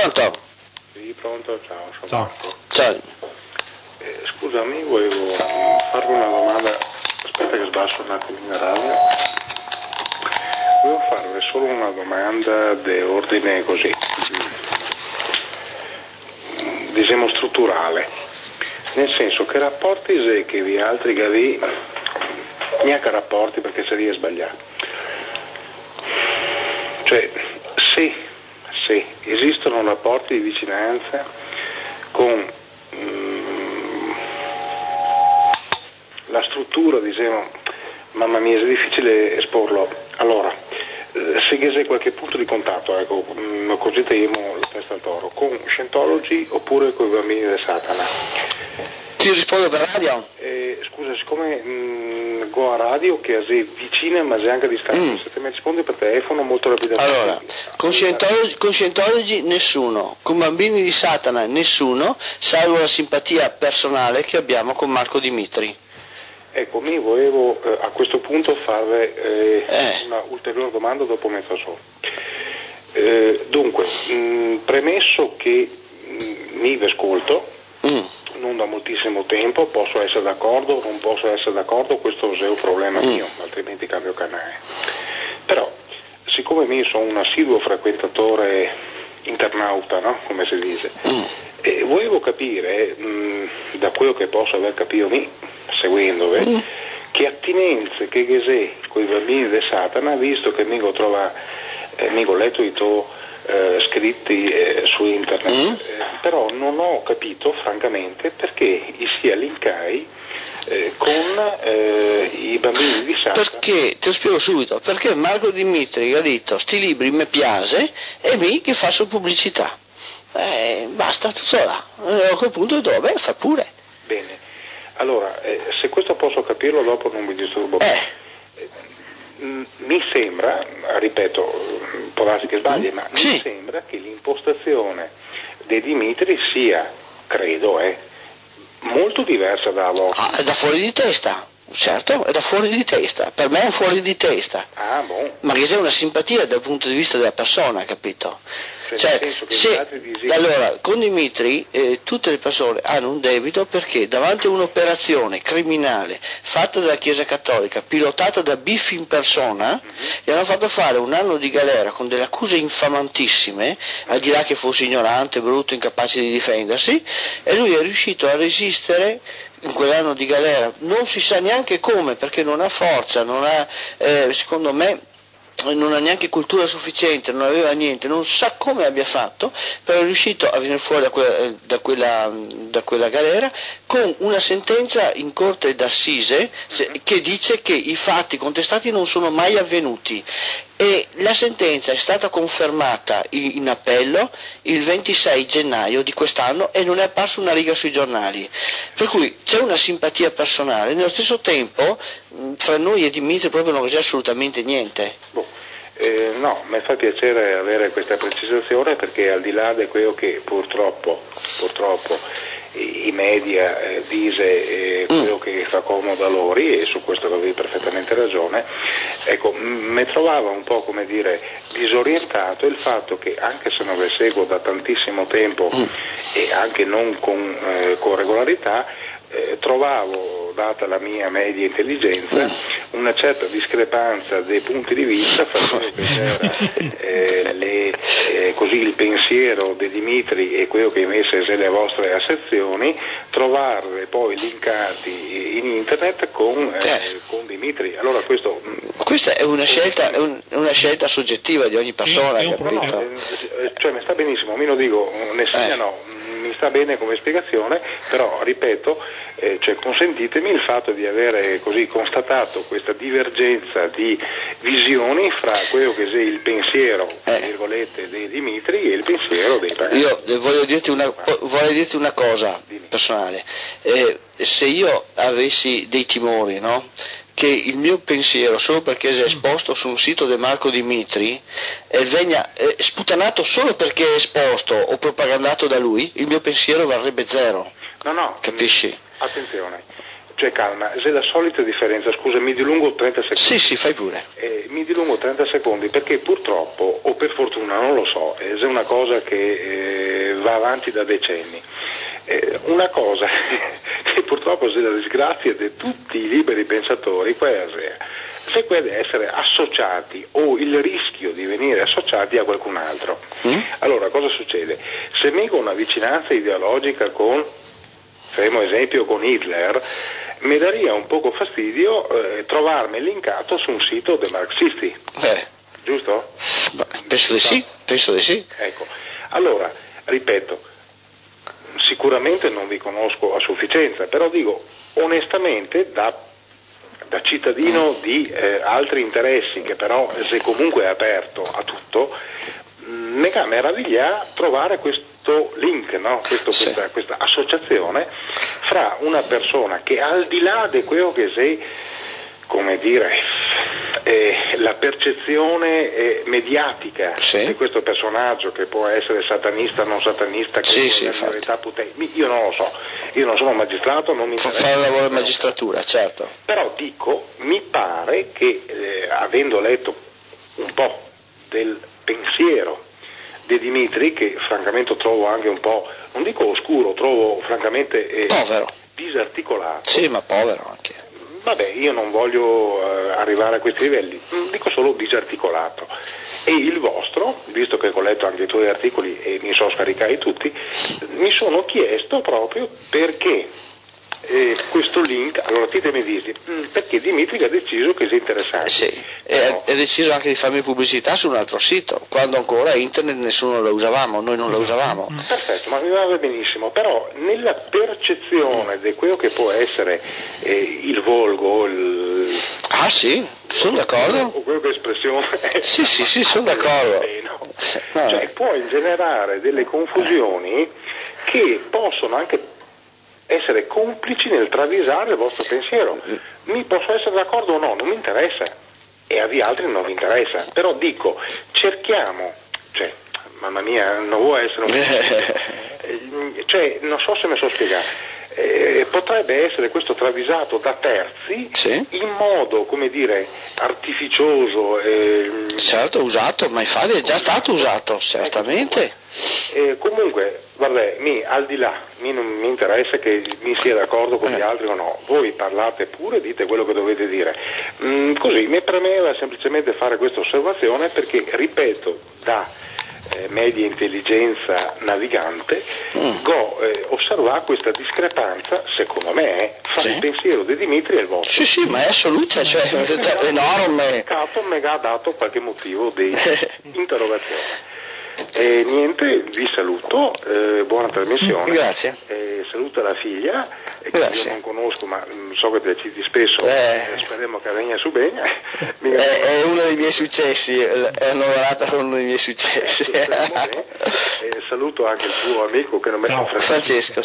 Pronto? Sì, pronto, ciao, sono Ciao. Marco. Ciao. Scusami, volevo farvi una domanda, aspetta che sbasso un attimo in radio. Volevo farvi solo una domanda di ordine così, diciamo strutturale, nel senso che rapporti se che vi altri che vi neanche rapporti perché sarebbe sbagliato, cioè se esistono rapporti di vicinanza con la struttura, diciamo, mamma mia, è difficile esporlo. Allora, se c'è qualche punto di contatto, ecco, così teniamo la testa al toro, con Scientology oppure con i bambini del Satana. Ti rispondo per radio? Scusa, siccome go a radio che è vicina ma è anche a distanza, se te mi rispondi per telefono molto rapidamente. Allora, con Scientology nessuno, con bambini di Satana nessuno, salvo la simpatia personale che abbiamo con Marco Dimitri. Ecco, mi volevo a questo punto fare una ulteriore domanda dopo mezzogiorno. Dunque, premesso che mi ascolto, non da moltissimo tempo, posso essere d'accordo, non posso essere d'accordo, questo è un problema mio, altrimenti cambio canale. Però, siccome io sono un assiduo frequentatore internauta, no? Come si dice, volevo capire, da quello che posso aver capito seguendovi, che attinenze che c'è con i bambini di Satana, visto che mi ho letto i tuoi scritti su internet, però non ho capito francamente perché sia linkai con i bambini di Satana. Perché, te lo spiego subito, perché Marco Dimitri ha detto sti libri mi piace e mi che faccio pubblicità. Basta, tutto là. A quel punto dove fa pure. Bene, allora se questo posso capirlo dopo non mi disturbo più. Mi sembra, ripeto, può darsi che sbagli, ma mi sembra che l'impostazione di Dimitri sia, credo, molto diversa da vostra. È da fuori di testa, certo, è da fuori di testa, per me è un fuori di testa. Ah, boh. Ma che c'è una simpatia dal punto di vista della persona, capito? Allora, con Dimitri tutte le persone hanno un debito perché davanti a un'operazione criminale fatta dalla Chiesa Cattolica, pilotata da Biffi in persona, gli hanno fatto fare un anno di galera con delle accuse infamantissime, al di là che fosse ignorante, brutto, incapace di difendersi, e lui è riuscito a resistere in quell'anno di galera, non si sa neanche come, perché non ha forza, non ha, secondo me, non ha neanche cultura sufficiente, non aveva niente, non sa come abbia fatto, però è riuscito a venire fuori da quella galera con una sentenza in corte d'assise che dice che i fatti contestati non sono mai avvenuti, e la sentenza è stata confermata in appello il 26 gennaio di quest'anno e non è apparsa una riga sui giornali, per cui c'è una simpatia personale, nello stesso tempo tra noi e Dimitri proprio non c'è assolutamente niente. No, mi fa piacere avere questa precisazione, perché al di là di quello che purtroppo i media dice quello che fa comodo a loro, e su questo avevi perfettamente ragione, ecco, mi trovava un po', come dire, disorientato il fatto che, anche se non le seguo da tantissimo tempo e anche non con regolarità, trovavo, data la mia media intelligenza, una certa discrepanza dei punti di vista fra quello che era così il pensiero di Dimitri e quello che invece è le vostre asserzioni, trovarle poi linkati in internet con Dimitri. Allora questa è una scelta soggettiva di ogni persona, capito? Cioè mi sta benissimo, mi lo dico, mi sta bene come spiegazione, però ripeto, cioè consentitemi il fatto di avere così constatato questa divergenza di visioni fra quello che è il pensiero, tra virgolette, di Dimitri e il pensiero dei pagani. Io voglio dirti una cosa personale, se io avessi dei timori, no? Che il mio pensiero, solo perché è esposto su un sito di Marco Dimitri, venga sputanato solo perché è esposto o propagandato da lui, il mio pensiero varrebbe zero. No, capisci? Attenzione, cioè calma, c'è la solita differenza, scusa, mi dilungo 30 secondi. Sì, fai pure. Mi dilungo 30 secondi perché purtroppo, o per fortuna, non lo so, è una cosa che va avanti da decenni. Una cosa che purtroppo è la disgrazia di tutti i liberi pensatori, se quelli essere associati o il rischio di venire associati a qualcun altro. Allora cosa succede? Se mi ho una vicinanza ideologica con, faremo esempio, con Hitler, mi daria un poco fastidio trovarmi linkato su un sito dei marxisti. Giusto? Penso di sì. Ecco, allora, ripeto, sicuramente non vi conosco a sufficienza, però dico onestamente da cittadino di altri interessi, che però se comunque è aperto a tutto, mi meraviglia trovare questo link, no? Questa associazione fra una persona che al di là di quello che sei, come dire, la percezione mediatica di questo personaggio, che può essere satanista, non satanista, io non lo so, io non sono magistrato, non mi interessa. Fa fare il lavoro di magistratura, certo. Però dico, mi pare che avendo letto un po' del pensiero di Dimitri, che francamente trovo anche un po', non dico oscuro, trovo francamente povero, disarticolato. Sì, ma povero anche. Vabbè, io non voglio arrivare a questi livelli, dico solo disarticolato. E il vostro, visto che ho letto anche i tuoi articoli e mi sono scaricati tutti, mi sono chiesto proprio perché questo link, allora ti mi dici, perché Dimitri ha deciso che sia interessante. Sì, e ha deciso anche di farmi pubblicità su un altro sito, quando ancora internet nessuno lo usavamo, noi non lo usavamo. Perfetto, ma mi va benissimo, però nella percezione di quello che può essere il volgo, Ah sì, sono d'accordo. O quello che è espressione. Sì, sono d'accordo. Cioè può ingenerare delle confusioni che possono anche essere complici nel travisare il vostro pensiero. Mi posso essere d'accordo o no, non mi interessa, e a vi altri non vi interessa, però dico, cerchiamo, cioè, mamma mia, non vuoi essere cioè, non so se mi so spiegare. Potrebbe essere questo travisato da terzi in modo, come dire, artificioso. Certo, usato, ma infatti è già stato usato, certamente. Comunque, vabbè, al di là, non mi interessa che mi sia d'accordo con gli altri o no, voi parlate pure, dite quello che dovete dire. Così mi premeva semplicemente fare questa osservazione perché, ripeto, da media intelligenza navigante, osservare questa discrepanza, secondo me, fra il pensiero di Dimitri e il vostro. Sì, ma è assoluta, cioè è enorme. Mi ha dato qualche motivo di interrogazione. Niente, vi saluto, buona trasmissione. Grazie. Saluta la figlia, che io non conosco, ma so che ti citi spesso, speriamo che venga su bene. È uno dei miei successi, è annoverata come uno dei miei successi. Saluto anche il tuo amico che non mi Francesco.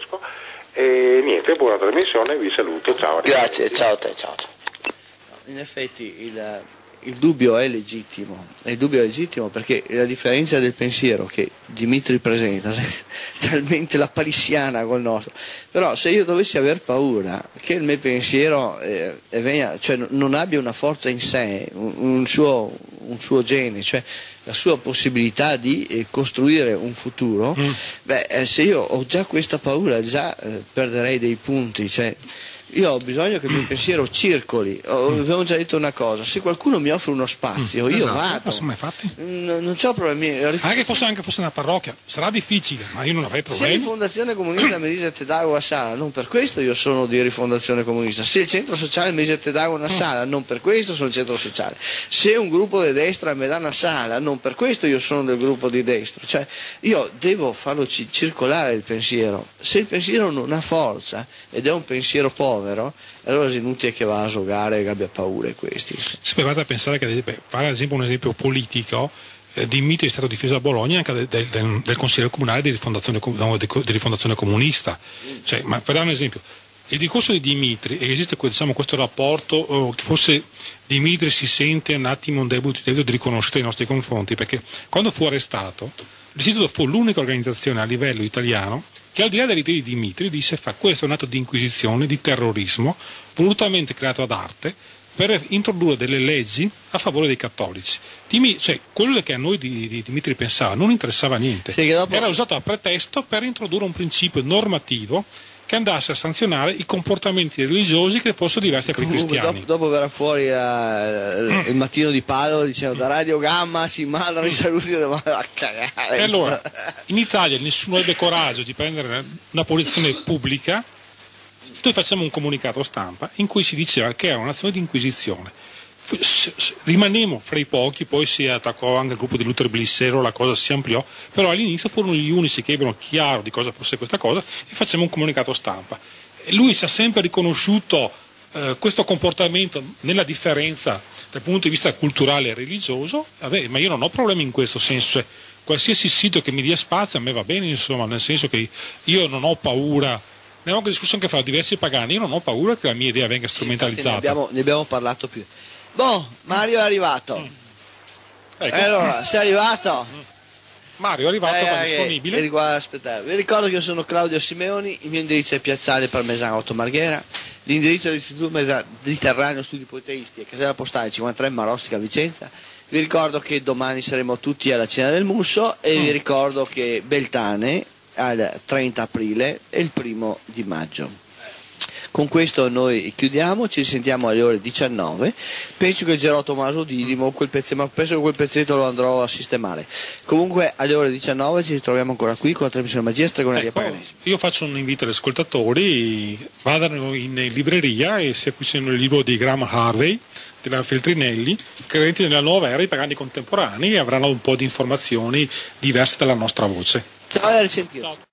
E niente, buona trasmissione, vi saluto, ciao. Grazie, ciao a te, ciao. In effetti il dubbio è legittimo perché la differenza del pensiero che Dimitri presenta è talmente lapalissiana col nostro, però se io dovessi aver paura che il mio pensiero cioè non abbia una forza in sé, un suo gene, cioè la sua possibilità di costruire un futuro, se io ho già questa paura già perderei dei punti, cioè io ho bisogno che il mio pensiero circoli. Abbiamo già detto una cosa: se qualcuno mi offre uno spazio, io vado. Non c'ho problemi. Anche fosse una parrocchia, sarà difficile, ma io non avrei problemi. Se Rifondazione Comunista mi dice te dago una sala, non per questo io sono di Rifondazione Comunista. Se il centro sociale mi dice te dago una sala, non per questo sono il centro sociale. Se un gruppo di destra mi dà una sala, non per questo io sono del gruppo di destra. Cioè io devo farlo circolare il pensiero. Se il pensiero non ha forza ed è un pensiero povero, allora è inutile che va a sogare e che abbia paura questi. Se provate a pensare che, fare ad esempio un esempio politico, Dimitri è stato difeso a Bologna anche del consiglio comunale di rifondazione comunista. Cioè, ma per dare un esempio, il discorso di Dimitri, esiste questo rapporto che forse Dimitri si sente un attimo un debito di riconoscere nei nostri confronti, perché quando fu arrestato l'istituto fu l'unica organizzazione a livello italiano che al di là delle idee di Dimitri disse questo è un atto di inquisizione, di terrorismo volutamente creato ad arte per introdurre delle leggi a favore dei cattolici. Cioè, quello che a noi di Dimitri pensava non interessava niente, era usato a pretesto per introdurre un principio normativo che andasse a sanzionare i comportamenti religiosi che fossero diversi per i cristiani. Dopo verrà fuori il mattino di Padova dicendo da Radio Gamma si mandano i saluti a cagare. E allora, in Italia nessuno ebbe coraggio di prendere una posizione pubblica. Noi facciamo un comunicato stampa in cui si diceva che era un'azione di inquisizione. Rimanemmo fra i pochi, poi si attaccò anche il gruppo di Luther Blissero, la cosa si ampliò, però all'inizio furono gli unici che ebbero chiaro di cosa fosse questa cosa e facciamo un comunicato stampa. E lui ci ha sempre riconosciuto questo comportamento nella differenza dal punto di vista culturale e religioso, ma io non ho problemi in questo senso, cioè, qualsiasi sito che mi dia spazio a me va bene, insomma, nel senso che io non ho paura. Ne abbiamo discusso anche fra diversi pagani, io non ho paura che la mia idea venga strumentalizzata. Ne abbiamo parlato più. Mario è arrivato. Allora, sei arrivato? Mario è arrivato, è disponibile. Vi ricordo che io sono Claudio Simeoni, il mio indirizzo è Piazzale Parmesano 8 Marghera, l'indirizzo dell'Istituto Mediterraneo Studi Politeisti è Casella Postale 53 Marostica Vicenza. Vi ricordo che domani saremo tutti alla Cena del Musso e vi ricordo che Beltane al 30 aprile e il 1° di maggio. Con questo noi chiudiamo, ci sentiamo alle ore 19. Penso che Gerò Tommaso Didimo penso che quel pezzetto lo andrò a sistemare. Comunque alle ore 19 ci ritroviamo ancora qui con la trasmissione Magia Stregoneria Paganesimo. Io faccio un invito agli ascoltatori, vadano in libreria e si acquistino il libro di Graham Harvey della Feltrinelli, Credenti nella nuova era, i pagani contemporanei, e avranno un po' di informazioni diverse dalla nostra voce. Ciao, a risentirci.